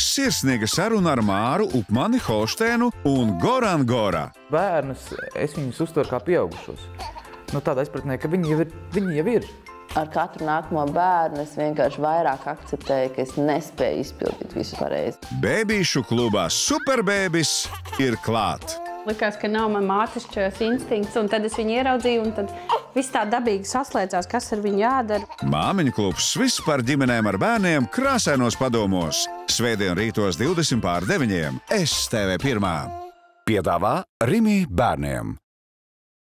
Sirsnīga saruna ar Māru, Upmani, Holšteinu un Goran Gora. Bērnus, es viņus uztveru kā pieaugušos. Tādā izpratnē, ka viņi jau ir. Ar katru nākamo bērnu es vienkārši vairāk akceptēju, ka es nespēju izpildīt visu pareizi. Bēbīšu klubā Superbēbis ir klāt. Likās, ka nav man mātišķos instinkts, un tad es viņu ieraudzīju, un tad viss tā dabīgi saslēdzās, kas ar viņu jādara. Māmiņu klubs viss par ģimenēm ar bērniem krāsainos padomos. Svētdien rītos 8:20 STV1. Piedāvā Rimi bērniem.